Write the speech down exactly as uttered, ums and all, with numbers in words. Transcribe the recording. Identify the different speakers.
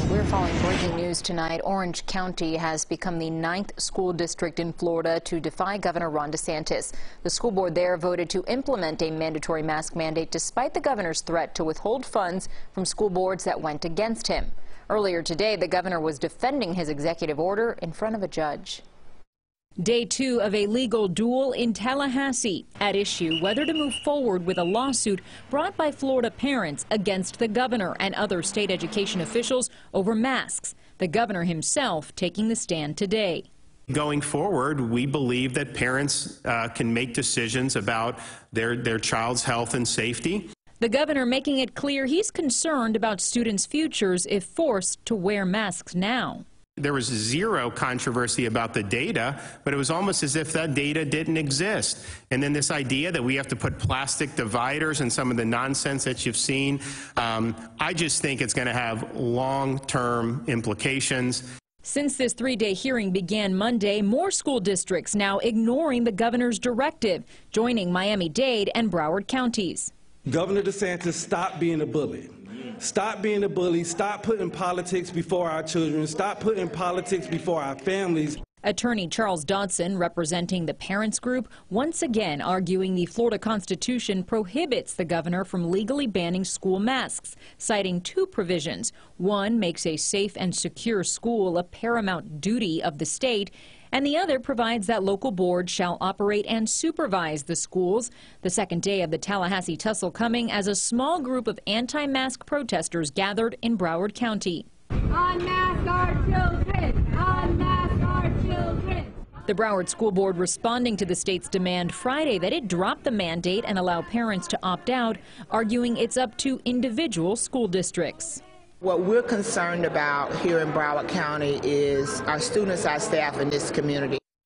Speaker 1: We're following breaking news tonight. Orange County has become the ninth school district in Florida to defy Governor Ron DeSantis. The school board there voted to implement a mandatory mask mandate despite the governor's threat to withhold funds from school boards that went against him. Earlier today, the governor was defending his executive order in front of a judge.
Speaker 2: Day two of a legal duel in Tallahassee. At issue whether to move forward with a lawsuit brought by Florida parents against the governor and other state education officials over masks. The governor himself taking the stand today.
Speaker 3: Going forward, we believe that parents uh, can make decisions about their, their child's health and safety.
Speaker 2: The governor making it clear he's concerned about students' futures if forced to wear masks now.
Speaker 3: There was zero controversy about the data, but it was almost as if that data didn't exist. And then this idea that we have to put plastic dividers and some of the nonsense that you've seen, um, I just think it's going to have long-term implications.
Speaker 2: Since this three-day hearing began Monday, more school districts now ignoring the governor's directive, joining Miami-Dade and Broward counties.
Speaker 4: Governor DeSantis, stop being a bully. Stop being a bully. Stop putting politics before our children. Stop putting politics before our families.
Speaker 2: Attorney Charles Dodson, representing the parents group, once again arguing the Florida Constitution prohibits the governor from legally banning school masks, citing two provisions. One makes a safe and secure school a paramount duty of the state, and the other provides that local boards shall operate and supervise the schools. The second day of the Tallahassee tussle coming as a small group of anti-mask protesters gathered in Broward County.
Speaker 5: Unmask our children! Unmask our children!
Speaker 2: The Broward School Board responding to the state's demand Friday that it drop the mandate and allow parents to opt out, arguing it's up to individual school districts.
Speaker 6: What we're concerned about here in Broward County is our students, our staff in this community.